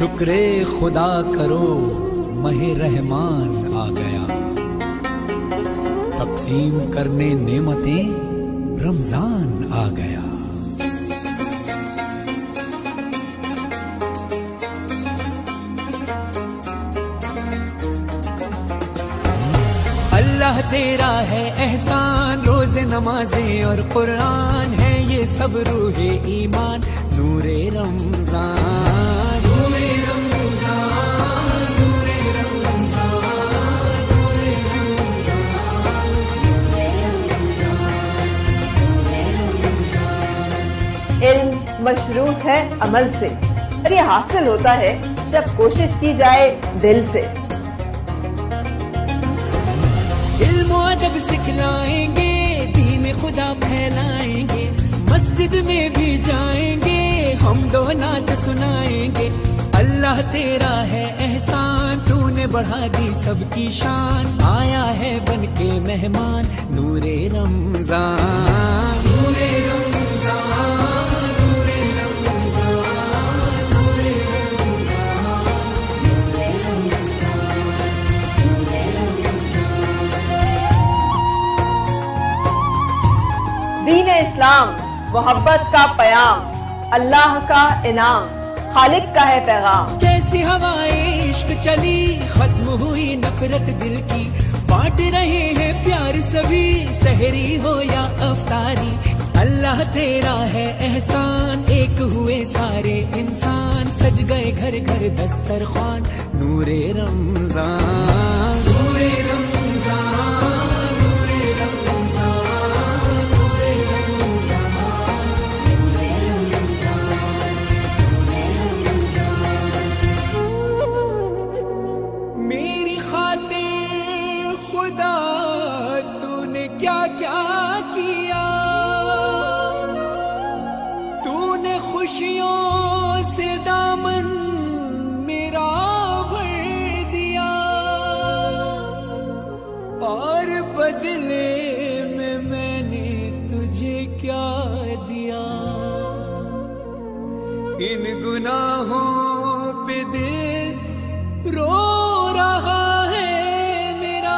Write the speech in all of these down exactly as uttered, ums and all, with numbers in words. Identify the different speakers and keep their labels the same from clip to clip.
Speaker 1: शुक्रे खुदा करो महे रहमान आ गया, तकसीम करने नेमतें रमजान आ गया। अल्लाह तेरा है एहसान, रोज़े नमाजें और कुरान है ये सब रूहे ईमान, नूरे रमजान नूरे रमजान नूरे रमजान नूरे रमजान नूरे रमजान नूरे रमजान।
Speaker 2: इल्म मशरूत है अमल से, और ये हासिल होता है जब कोशिश की जाए दिल से।
Speaker 1: अदब सिखलाएंगे, दीन खुदा फैलाएंगे, मस्जिद में भी जाएंगे, हम दो नात सुनाएंगे। अल्लाह तेरा है एहसान, तूने बढ़ा दी सबकी शान, आया है बन के मेहमान, नूरे रमजान नूरे रमजान नूरे रमजान नूरे रमजान नूरे रमजान नूरे रमजान।
Speaker 2: दीन इस्लाम मोहब्बत का पयाम, अल्लाह का इनाम, खालिक का है पैगाम।
Speaker 1: कैसी हवाएं इश्क चली, खत्म हुई नफरत दिल की, बांट रहे हैं प्यार सभी, सहरी हो या अफ्तारी। अल्लाह तेरा है एहसान, एक हुए सारे इंसान, सज गए घर घर दस्तरखान, नूरे रमजान नूरे रमजान नूरे रमजान नूरे रमजान नूरे रमजान नूरे रमजान। मेरी खातिर खुदा तूने क्या क्या किया, तूने खुशियों से दामन मेरा भर दिया, और बदले में मैंने तुझे क्या दिया। इन गुनाहों पे दिल रो रहा है मेरा,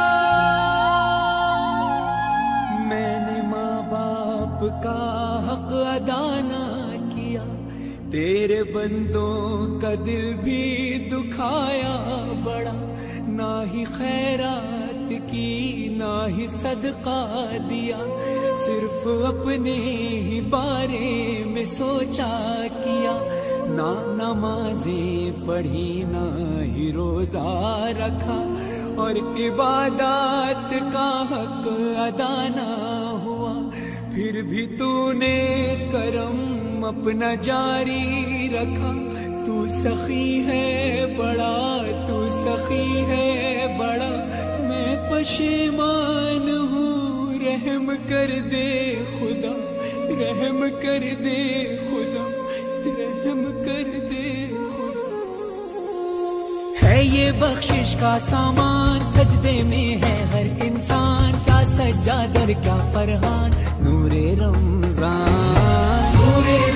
Speaker 1: मैंने माँ बाप का हक अदा ना किया, तेरे बंदों का दिल भी दुखाया बड़ा, ना ही खैरात की ना ही सदका दिया, सिर्फ अपने ही बारे में सोचा किया, ना नमाजें पढ़ी ना ही रोजा रखा, और इबादत का हक अदा ना हुआ, फिर भी तूने करम अपना जारी रखा। तू सखी है बड़ा, तू सखी है बड़ा, मैं पशेमान हूँ, रहम कर दे खुदा, रहम कर दे खुदा, रहम कर दे खुदा। है ये बख्शिश का सामान, सजदे में है हर इंसान, क्या सज्जादर क्या फरहान, नूरे रमजान नूरे